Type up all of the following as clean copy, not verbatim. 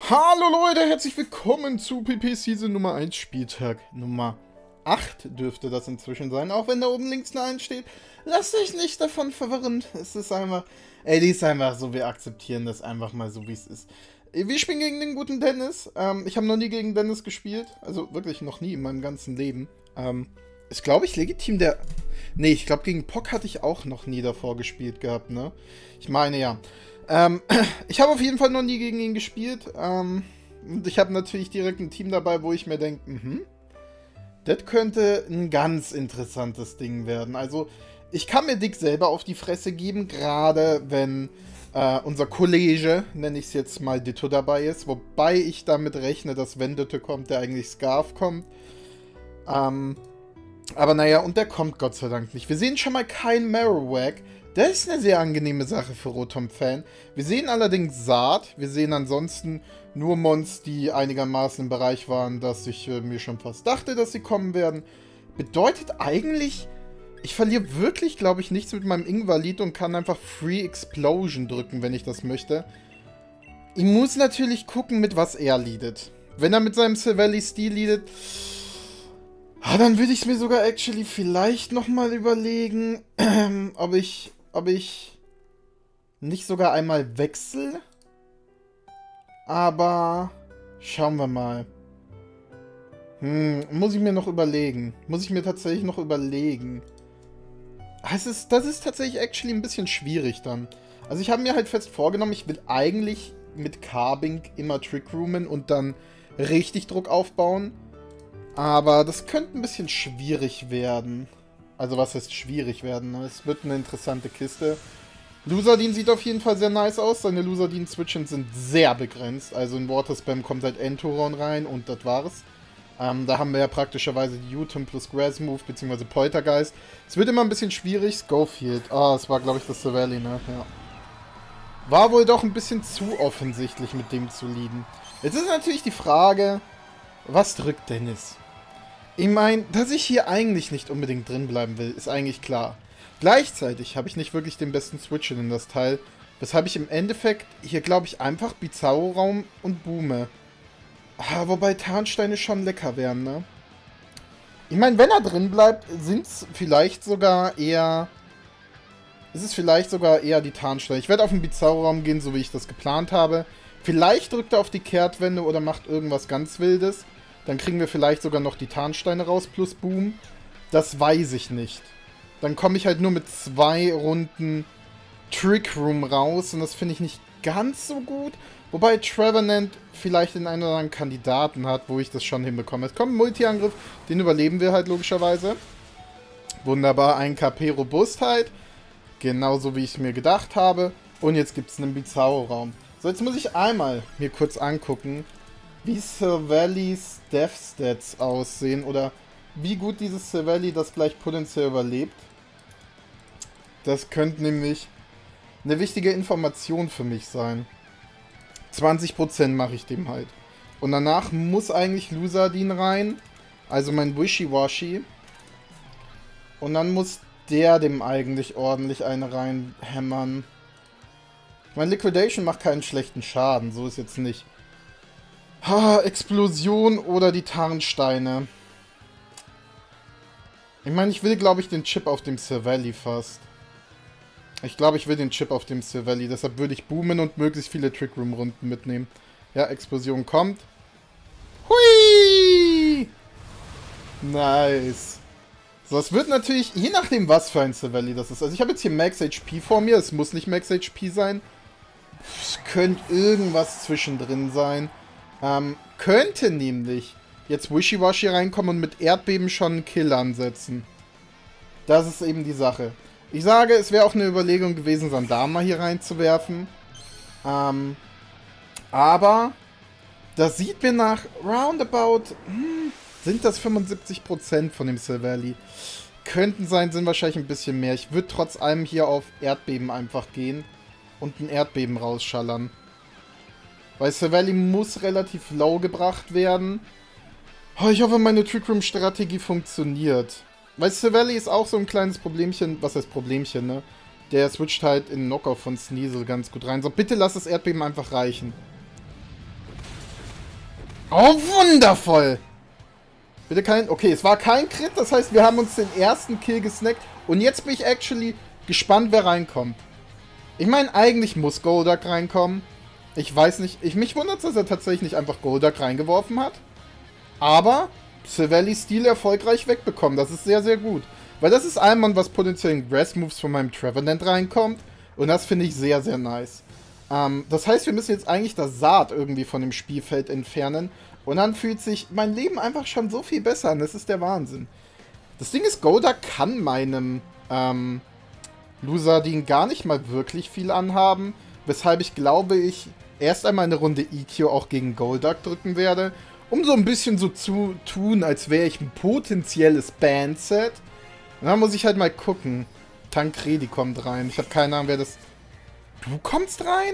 Hallo Leute, herzlich willkommen zu PP Season Nummer 1, Spieltag Nummer 8 dürfte das inzwischen sein, auch wenn da oben links eine 1 steht. Lasst euch nicht davon verwirren, es ist einfach, die ist einfach so, wir akzeptieren das einfach mal so, wie es ist. Wir spielen gegen den guten Dennis, ich habe noch nie gegen Dennis gespielt, also wirklich noch nie in meinem ganzen Leben. Ist, glaube ich, legitim der... Nee, ich glaube, gegen Pock hatte ich auch noch nie davor gespielt gehabt, ne? Ich meine, ja. Ich habe auf jeden Fall noch nie gegen ihn gespielt. Und ich habe natürlich direkt ein Team dabei, wo ich mir denke, das könnte ein ganz interessantes Ding werden. Also, ich kann mir Dick selber auf die Fresse geben, gerade wenn unser Kollege, nenne ich es jetzt mal, Ditto dabei ist. Wobei ich damit rechne, dass wenn Ditto kommt, der eigentlich Scarf kommt. Aber naja, und der kommt Gott sei Dank nicht. Wir sehen schon mal kein Marowak. Das ist eine sehr angenehme Sache für Rotom-Fan. Wir sehen allerdings Saat. Wir sehen ansonsten nur Mons, die einigermaßen im Bereich waren, dass ich mir schon fast dachte, dass sie kommen werden. Bedeutet eigentlich, ich verliere wirklich, glaube ich, nichts mit meinem Invalid und kann einfach Free Explosion drücken, wenn ich das möchte. Ich muss natürlich gucken, mit was er leadet. Wenn er mit seinem Silvally-Stil leadet... dann würde ich es mir sogar actually vielleicht nochmal überlegen, ob ich nicht sogar einmal wechsle. Aber schauen wir mal. Muss ich mir noch überlegen. Muss ich mir tatsächlich noch überlegen. Das ist tatsächlich actually ein bisschen schwierig dann. Also ich habe mir halt fest vorgenommen, ich will eigentlich mit Carbink immer Trickroomen und dann richtig Druck aufbauen. Aber das könnte ein bisschen schwierig werden. Also was heißt schwierig werden? Es wird eine interessante Kiste. Lusardin sieht auf jeden Fall sehr nice aus. Seine Lusardin-Switchen sind sehr begrenzt. Also in Water Spam kommt halt Entoron rein und das war's. Da haben wir ja praktischerweise die U-Turn plus Grass Move bzw. Poltergeist. Es wird immer ein bisschen schwierig. Schofield. Es war glaube ich das Silvally, ne? Ja. War wohl doch ein bisschen zu offensichtlich mit dem zu leaden. Jetzt ist natürlich die Frage, was drückt Dennis? Ich meine, dass ich hier eigentlich nicht unbedingt drin bleiben will, ist eigentlich klar. Gleichzeitig habe ich nicht wirklich den besten Switch in das Teil, weshalb ich im Endeffekt hier, glaube ich, einfach Bizarro-Raum und boome. Wobei Tarnsteine schon lecker wären, ne? Ich meine, wenn er drin bleibt, ist es vielleicht sogar eher die Tarnsteine. Ich werde auf den Bizarro-Raum gehen, so wie ich das geplant habe. Vielleicht drückt er auf die Kehrtwende oder macht irgendwas ganz Wildes. Dann kriegen wir vielleicht sogar noch die Tarnsteine raus plus Boom. Das weiß ich nicht. Dann komme ich halt nur mit 2 Runden Trick Room raus und das finde ich nicht ganz so gut. Wobei Trevenant vielleicht den einen oder anderen Kandidaten hat, wo ich das schon hinbekomme. Es kommt ein Multi-Angriff, den überleben wir halt logischerweise. Wunderbar, 1 KP Robustheit. Genauso wie ich es mir gedacht habe. Und jetzt gibt es einen Bizarro-Raum. So, jetzt muss ich einmal mir kurz angucken, wie Silvallys Death Stats aussehen oder wie gut dieses Silvally das gleich potenziell überlebt. Das könnte nämlich eine wichtige Information für mich sein. 20% mache ich dem halt. Und danach muss eigentlich Lusardin rein, also mein Wishy-Washy. Und dann muss der dem eigentlich ordentlich eine reinhämmern. Mein Liquidation macht keinen schlechten Schaden, so ist jetzt nicht. Explosion oder die Tarnsteine. Ich meine, ich will, glaube ich, den Chip auf dem Silvally fast. Ich glaube, ich will den Chip auf dem Silvally. Deshalb würde ich boomen und möglichst viele Trickroom-Runden mitnehmen. Ja, Explosion kommt. Hui! Nice. So, es wird natürlich, je nachdem, was für ein Silvally das ist. Also ich habe jetzt hier Max HP vor mir. Es muss nicht Max HP sein. Es könnte irgendwas zwischendrin sein. Könnte nämlich jetzt Wishy-Washy reinkommen und mit Erdbeben schon einen Kill ansetzen. Das ist eben die Sache. Ich sage, es wäre auch eine Überlegung gewesen, Sandama hier reinzuwerfen. Aber das sieht mir nach roundabout, sind das 75% von dem Silvally. Könnten sein, sind wahrscheinlich ein bisschen mehr. Ich würde trotz allem hier auf Erdbeben einfach gehen und ein Erdbeben rausschallern. Weil Silvally muss relativ low gebracht werden. Ich hoffe, meine Trickroom-Strategie funktioniert. Weil Silvally ist auch so ein kleines Problemchen. Was heißt Problemchen, ne? Der switcht halt in Knockoff von Sneasel ganz gut rein. So, bitte lass das Erdbeben einfach reichen. Oh, wundervoll! Bitte kein... Okay, es war kein Crit, das heißt, wir haben uns den ersten Kill gesnackt. Und jetzt bin ich actually gespannt, wer reinkommt. Ich meine, eigentlich muss Golduck reinkommen. Ich weiß nicht, mich wundert, dass er tatsächlich nicht einfach Golduck reingeworfen hat. Aber Silvelli Steel erfolgreich wegbekommen, das ist sehr, sehr gut. Weil das ist einmal, was potenziell in Grass-Moves von meinem Trevenant reinkommt. Und das finde ich sehr, sehr nice. Das heißt, wir müssen jetzt eigentlich das Saat irgendwie von dem Spielfeld entfernen. Und dann fühlt sich mein Leben einfach schon so viel besser an. Das ist der Wahnsinn. Das Ding ist, Golduck kann meinem Lusadin gar nicht mal wirklich viel anhaben. Weshalb ich glaube, ich erst einmal eine Runde EQ auch gegen Golduck drücken werde. Um so ein bisschen so zu tun, als wäre ich ein potenzielles Bandset. Und dann muss ich halt mal gucken. Tancredi kommt rein. Ich habe keine Ahnung, wer das... Du kommst rein?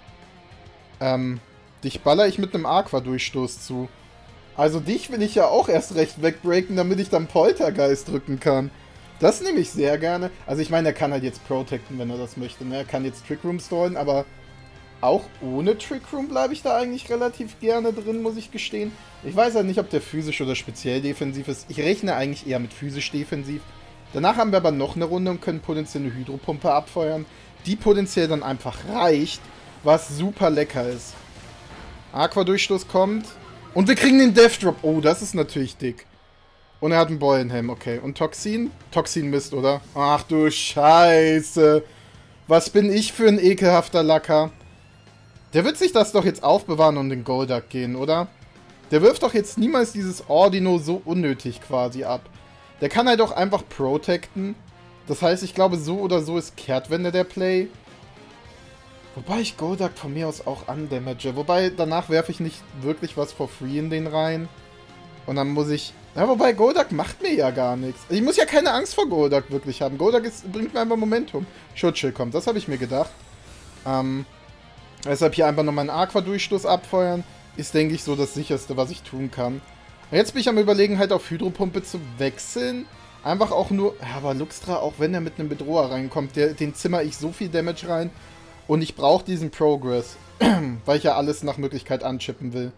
Dich baller ich mit einem Aqua-Durchstoß zu. Also dich will ich ja auch erst recht wegbreaken, damit ich dann Poltergeist drücken kann. Das nehme ich sehr gerne. Also ich meine, er kann halt jetzt protecten, wenn er das möchte. Ne? Er kann jetzt Trick Room stallen, aber auch ohne Trick Room bleibe ich da eigentlich relativ gerne drin, muss ich gestehen. Ich weiß halt nicht, ob der physisch oder speziell defensiv ist. Ich rechne eigentlich eher mit physisch defensiv. Danach haben wir aber noch eine Runde und können potenziell eine Hydropumpe abfeuern, die potenziell dann einfach reicht, was super lecker ist. Aqua-Durchstoß kommt. Und wir kriegen den Death Drop. Oh, das ist natürlich dick. Und er hat einen Beulenhelm, okay. Und Toxin? Toxin Mist, oder? Ach du Scheiße. Was bin ich für ein ekelhafter Lacker. Der wird sich das doch jetzt aufbewahren und den Golduck gehen, oder? Der wirft doch jetzt niemals dieses Ordino so unnötig quasi ab. Der kann halt auch einfach protecten. Das heißt, ich glaube, so oder so ist Kehrtwende der Play. Wobei ich Golduck von mir aus auch undamage. Wobei, danach werfe ich nicht wirklich was for free in den rein. Und dann muss ich... Ja, wobei, Golduck macht mir ja gar nichts. Ich muss ja keine Angst vor Golduck wirklich haben. Golduck bringt mir einfach Momentum. Schutzschild kommt, das habe ich mir gedacht. Deshalb hier einfach nochmal einen Aqua-Durchstoß abfeuern. Ist, denke ich, so das Sicherste, was ich tun kann. Und jetzt bin ich am Überlegen, halt auf Hydropumpe zu wechseln. Einfach auch nur... Ja, aber Luxtra, auch wenn er mit einem Bedroher reinkommt, den zimmer ich so viel Damage rein. Und ich brauche diesen Progress, weil ich ja alles nach Möglichkeit anchippen will.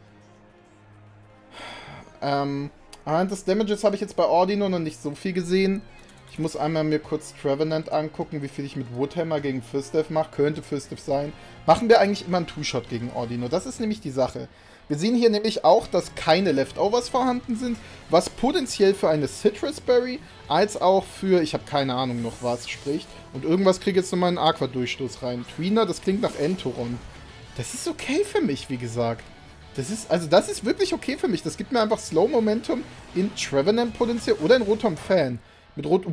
Anhand des Damages habe ich jetzt bei Ordino noch nicht so viel gesehen. Ich muss einmal mir kurz Trevenant angucken, wie viel ich mit Woodhammer gegen Firstdeath mache. Könnte Firstdeath sein. Machen wir eigentlich immer einen Two-Shot gegen Ordino. Das ist nämlich die Sache. Wir sehen hier nämlich auch, dass keine Leftovers vorhanden sind, was potenziell für eine Citrus Berry als auch für, ich habe keine Ahnung noch was, spricht. Und irgendwas kriege jetzt nochmal einen Aqua-Durchstoß rein. Tweener, das klingt nach Entoron. Das ist okay für mich, wie gesagt. Das ist wirklich okay für mich. Das gibt mir einfach Slow Momentum in Trevenant potenziell oder in Rotom Fan. Mit Rot...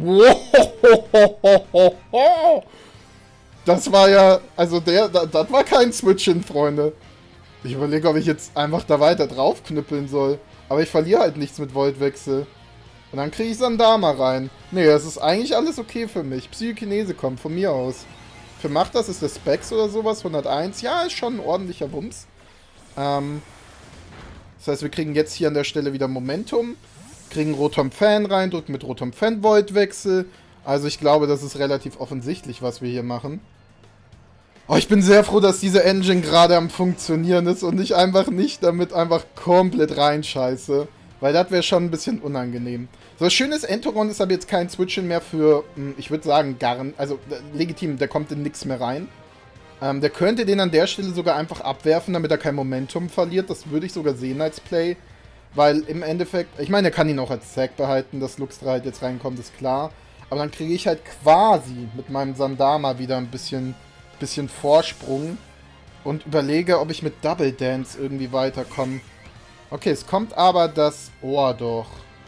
Wow. Das war ja... Also das war kein Switch-In, Freunde. Ich überlege, ob ich jetzt einfach da weiter drauf knüppeln soll. Aber ich verliere halt nichts mit Voltwechsel. Und dann kriege ich Sandama rein. Nee, das ist eigentlich alles okay für mich. Psychokinese kommt von mir aus. Für macht das ist der Specs oder sowas, 101. Ja, ist schon ein ordentlicher Wumms. Das heißt, wir kriegen jetzt hier an der Stelle wieder Momentum. Kriegen Rotom Fan rein, drücken mit Rotom Fan Voltwechsel. Also ich glaube, das ist relativ offensichtlich, was wir hier machen. Oh, ich bin sehr froh, dass diese Engine gerade am Funktionieren ist und ich einfach nicht damit einfach komplett reinscheiße. Weil das wäre schon ein bisschen unangenehm. So, das Schöne ist, Entoron ist aber jetzt kein Switch-In mehr für, ich würde sagen, also legitim, der kommt in nichts mehr rein. Der könnte den an der Stelle sogar einfach abwerfen, damit er kein Momentum verliert. Das würde ich sogar sehen als Play. Weil im Endeffekt, ich meine, er kann ihn auch als Zack behalten, dass Luxtra halt jetzt reinkommt, ist klar. Aber dann kriege ich halt quasi mit meinem Sandama wieder ein bisschen Vorsprung und überlege, ob ich mit Double Dance irgendwie weiterkomme. Okay, es kommt aber das Ohrdoch.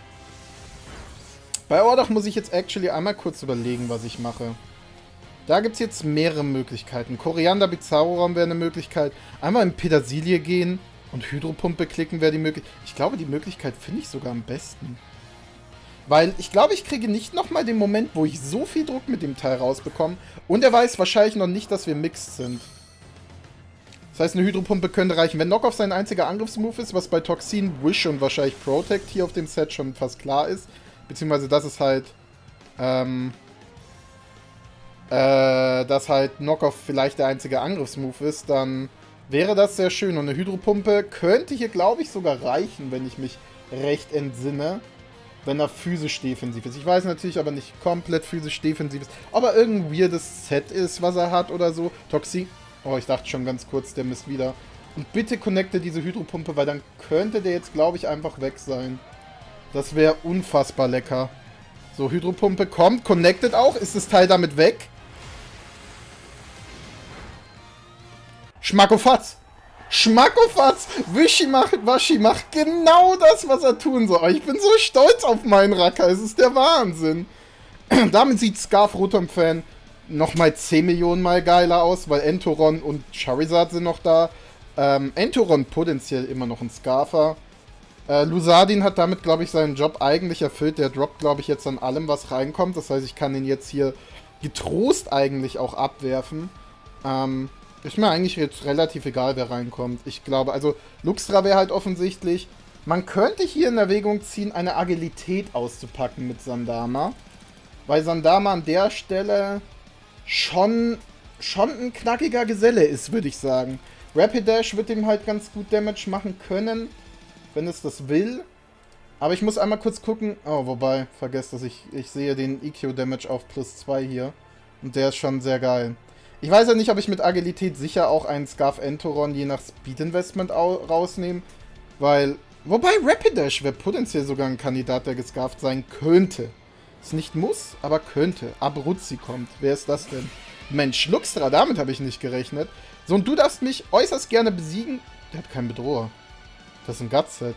Bei Ohrdoch muss ich jetzt actually einmal kurz überlegen, was ich mache. Da gibt es jetzt mehrere Möglichkeiten. Koriander Bizarro-Raum wäre eine Möglichkeit. Einmal in Petersilie gehen und Hydropumpe klicken wäre die Möglichkeit. Ich glaube, die Möglichkeit finde ich sogar am besten. Weil ich glaube, ich kriege nicht nochmal den Moment, wo ich so viel Druck mit dem Teil rausbekomme. Und er weiß wahrscheinlich noch nicht, dass wir mixed sind. Das heißt, eine Hydropumpe könnte reichen. Wenn Knockoff sein einziger Angriffsmove ist, was bei Toxin, Wish und wahrscheinlich Protect hier auf dem Set schon fast klar ist. Beziehungsweise, das ist halt... dass halt Knockoff vielleicht der einzige Angriffsmove ist, dann wäre das sehr schön. Und eine Hydropumpe könnte hier, glaube ich, sogar reichen, wenn ich mich recht entsinne. Wenn er physisch defensiv ist. Ich weiß natürlich aber nicht komplett physisch defensiv ist. Ob er irgendein weirdes Set ist, was er hat oder so. Toxi. Oh, ich dachte schon ganz kurz, der misst wieder. Und bitte connecte diese Hydropumpe, weil dann könnte der jetzt, glaube ich, einfach weg sein. Das wäre unfassbar lecker. So, Hydropumpe kommt, connected auch. Ist das Teil damit weg? Schmackofatz! Schmackofatz! Waschi macht genau das, was er tun soll. Ich bin so stolz auf meinen Racker. Es ist der Wahnsinn. Damit sieht Scarf Rotom-Fan nochmal 10 Millionen Mal geiler aus, weil Entoron und Charizard sind noch da. Entoron potenziell immer noch ein Scarfer. Lusardin hat damit, glaube ich, seinen Job eigentlich erfüllt. Der droppt, glaube ich, jetzt an allem, was reinkommt. Das heißt, ich kann ihn jetzt hier getrost eigentlich auch abwerfen. Ist mir eigentlich jetzt relativ egal, wer reinkommt. Ich glaube, also Luxra wäre halt offensichtlich. Man könnte hier in Erwägung ziehen, eine Agilität auszupacken mit Sandama. Weil Sandama an der Stelle schon ein knackiger Geselle ist, würde ich sagen. Rapidash wird ihm halt ganz gut Damage machen können, wenn es das will. Aber ich muss einmal kurz gucken. Oh, wobei, vergesst das, ich sehe den EQ-Damage auf +2 hier. Und der ist schon sehr geil. Ich weiß ja nicht, ob ich mit Agilität sicher auch einen Scarf Entoron je nach Speed-Investment rausnehme. Weil, wobei Rapidash wäre potenziell sogar ein Kandidat, der gescarft sein könnte. Es nicht muss, aber könnte. Abruzzi kommt. Wer ist das denn? Mensch, Luxra, damit habe ich nicht gerechnet. So, und du darfst mich äußerst gerne besiegen. Der hat keinen Bedroher. Das ist ein Gutset.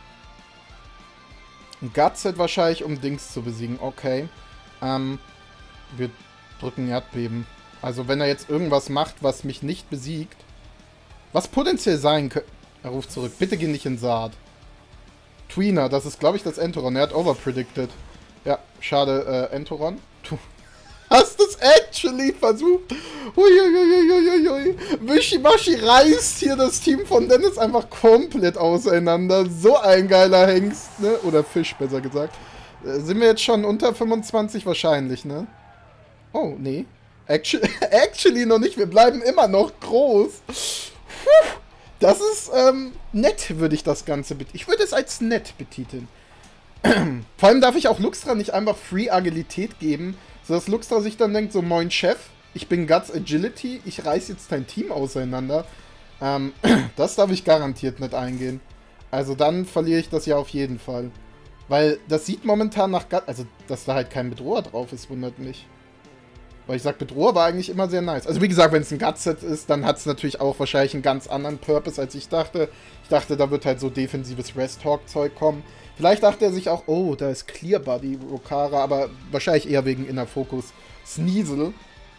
Ein Gutset wahrscheinlich, um Dings zu besiegen. Okay. Wir drücken Erdbeben. Also wenn er jetzt irgendwas macht, was mich nicht besiegt. Was potenziell sein könnte. Er ruft zurück. Bitte geh nicht in Saat. Tweener, das ist, glaube ich, das Entoron. Er hat overpredicted. Ja, schade, Entoron. Du hast es actually versucht. Huiuiuiuiui. Wischiwaschi reißt hier das Team von Dennis einfach komplett auseinander. So ein geiler Hengst, ne? Oder Fisch, besser gesagt. Sind wir jetzt schon unter 25 wahrscheinlich, ne? Oh, nee. Actually noch nicht. Wir bleiben immer noch groß. Das ist, nett, würde ich das Ganze betiteln. Ich würde es als nett betiteln. Vor allem darf ich auch Luxra nicht einfach Free Agilität geben, sodass Luxra sich dann denkt, so, moin Chef, ich bin Guts Agility, ich reiß jetzt dein Team auseinander. Das darf ich garantiert nicht eingehen. Also dann verliere ich das ja auf jeden Fall. Weil das sieht momentan nach Guts, also dass da halt kein Bedroher drauf ist, wundert mich. Weil ich sag, Bedroher war eigentlich immer sehr nice. Also wie gesagt, wenn es ein Gutset ist, dann hat es natürlich auch wahrscheinlich einen ganz anderen Purpose, als ich dachte. Ich dachte, da wird halt so defensives Rest-Talk-Zeug kommen. Vielleicht dachte er sich auch, oh, da ist Clear Body, Rokara, aber wahrscheinlich eher wegen Inner Focus Sneasel.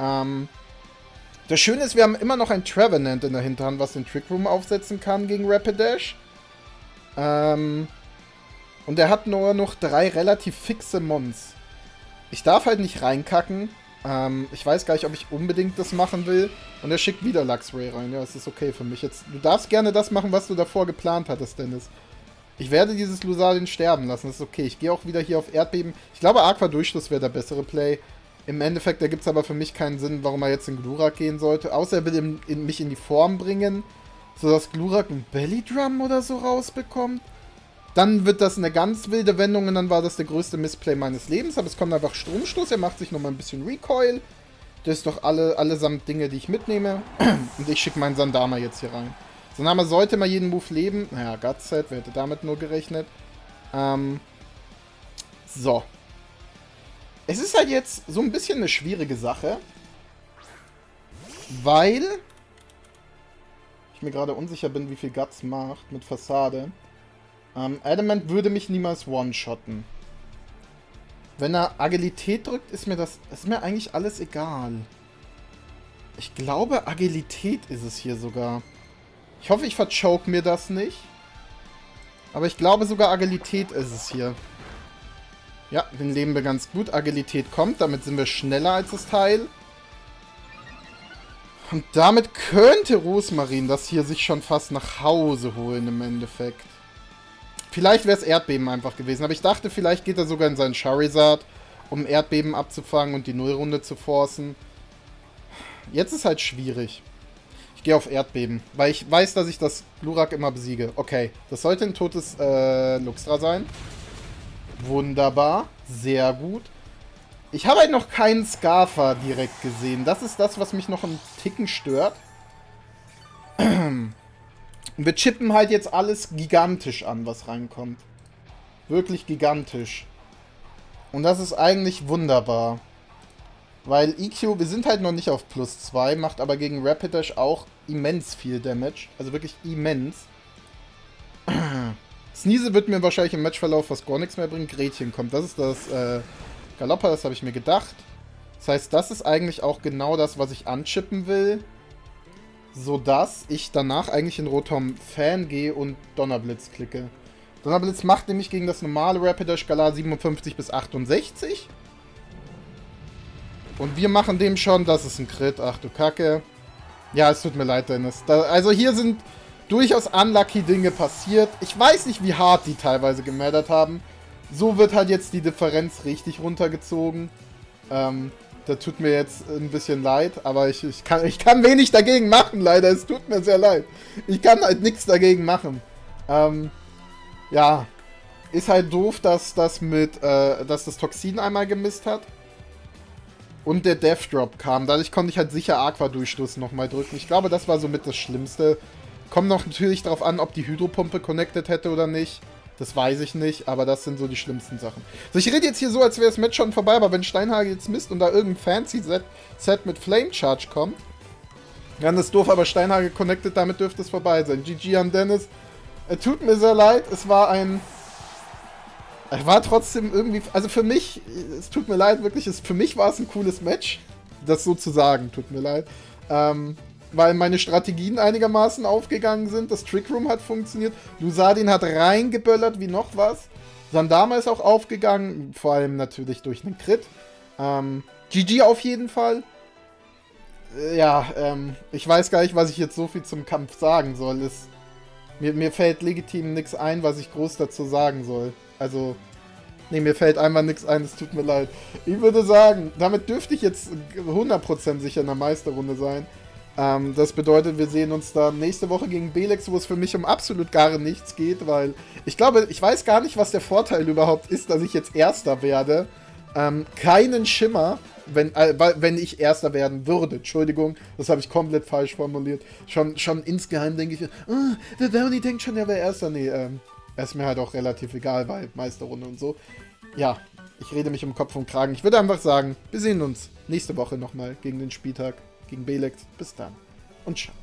Das Schöne ist, wir haben immer noch ein Trevenant in der Hinterhand, was den Trick Room aufsetzen kann gegen Rapidash. Und er hat nur noch 3 relativ fixe Mons. Ich darf halt nicht reinkacken. Ich weiß gar nicht, ob ich unbedingt das machen will. Und er schickt wieder Luxray rein. Ja, das ist okay für mich. Jetzt, du darfst gerne das machen, was du davor geplant hattest, Dennis. Ich werde dieses Lusardin sterben lassen. Das ist okay. Ich gehe auch wieder hier auf Erdbeben. Ich glaube, Aqua-Durchschluss wäre der bessere Play. Im Endeffekt ergibt es aber für mich keinen Sinn, warum er jetzt in Glurak gehen sollte. Außer er will mich in die Form bringen, sodass Glurak ein Belly-Drum oder so rausbekommt. Dann wird das eine ganz wilde Wendung und dann war das der größte Missplay meines Lebens. Aber es kommt einfach Stromstoß, er macht sich nochmal ein bisschen Recoil. Das ist doch allesamt Dinge, die ich mitnehme. Und ich schicke meinen Sandama jetzt hier rein. Sandama sollte mal jeden Move leben. Naja, Gutset, wer hätte damit nur gerechnet? So. Es ist halt jetzt so ein bisschen eine schwierige Sache. Weil ich mir gerade unsicher bin, wie viel Guts macht mit Fassade. Adamant würde mich niemals one-shotten. Wenn er Agilität drückt, ist mir eigentlich alles egal. Ich glaube, Agilität ist es hier sogar. Ich hoffe, ich verchoke mir das nicht. Aber ich glaube, sogar Agilität ist es hier. Ja, den leben wir ganz gut. Agilität kommt, damit sind wir schneller als das Teil. Und damit könnte Rosmarin das hier sich schon fast nach Hause holen im Endeffekt. Vielleicht wäre es Erdbeben einfach gewesen, aber ich dachte, vielleicht geht er sogar in seinen Charizard, um Erdbeben abzufangen und die Nullrunde zu forcen. Jetzt ist halt schwierig. Ich gehe auf Erdbeben, weil ich weiß, dass ich das Glurak immer besiege. Okay, das sollte ein totes Luxra sein. Wunderbar, sehr gut. Ich habe halt noch keinen Scarfer direkt gesehen. Das ist das, was mich noch einen Ticken stört. Und wir chippen halt jetzt alles gigantisch an, was reinkommt. Wirklich gigantisch. Und das ist eigentlich wunderbar. Weil EQ, wir sind halt noch nicht auf +2, macht aber gegen Rapidash auch immens viel Damage. Also wirklich immens. Sneasel wird mir wahrscheinlich im Matchverlauf fast gar nichts mehr bringen. Gretchen kommt. Das ist das Galoppa, das habe ich mir gedacht. Das heißt, das ist eigentlich auch genau das, was ich anchippen will. Sodass ich danach eigentlich in Rotom Fan gehe und Donnerblitz klicke. Donnerblitz macht nämlich gegen das normale Rapidash Galar 57 bis 68. Und wir machen dem schon, das ist ein Crit. Ach du Kacke. Ja, es tut mir leid, Dennis. Also hier sind durchaus unlucky Dinge passiert. Ich weiß nicht, wie hart die teilweise gemattert haben. So wird halt jetzt die Differenz richtig runtergezogen. Da tut mir jetzt ein bisschen leid, aber ich kann wenig dagegen machen, leider. Es tut mir sehr leid. Ich kann halt nichts dagegen machen. Ja, ist halt doof, dass das Toxin einmal gemisst hat. Und der Death Drop kam. Dadurch konnte ich halt sicher Aqua-Durchstoß nochmal drücken. Ich glaube, das war somit das Schlimmste. Kommt noch natürlich darauf an, ob die Hydropumpe connected hätte oder nicht. Das weiß ich nicht, aber das sind so die schlimmsten Sachen. Also ich rede jetzt hier so, als wäre das Match schon vorbei, aber wenn Steinhagel jetzt misst und da irgendein Fancy-Set mit Flame Charge kommt, dann ist doof, aber Steinhagel connected, damit dürfte es vorbei sein. GG an Dennis. Tut mir sehr leid, es war trotzdem irgendwie, also für mich, es tut mir leid, wirklich, für mich war es ein cooles Match. Das so zu sagen, tut mir leid. Weil meine Strategien einigermaßen aufgegangen sind. Das Trick Room hat funktioniert. Lusadin hat reingeböllert wie noch was. Sandama ist auch aufgegangen. Vor allem natürlich durch einen Crit. GG auf jeden Fall. Ich weiß gar nicht, was ich jetzt so viel zum Kampf sagen soll. Mir fällt legitim nichts ein, was ich groß dazu sagen soll. Also, nee, mir fällt einfach nichts ein, es tut mir leid. Ich würde sagen, damit dürfte ich jetzt 100% sicher in der Meisterrunde sein. Das bedeutet, wir sehen uns dann nächste Woche gegen Belex, wo es für mich um absolut gar nichts geht, weil ich glaube, ich weiß gar nicht, was der Vorteil überhaupt ist, dass ich jetzt Erster werde. Keinen Schimmer, wenn ich Erster werden würde. Entschuldigung, das habe ich komplett falsch formuliert. Schon insgeheim denke ich, der Bernie denkt schon, er wäre Erster. Nee, ist mir halt auch relativ egal, weil Meisterrunde und so. Ja, ich rede mich um Kopf und Kragen. Ich würde einfach sagen, wir sehen uns nächste Woche nochmal gegen den Spieltag. Gegen Belex. Bis dann und ciao.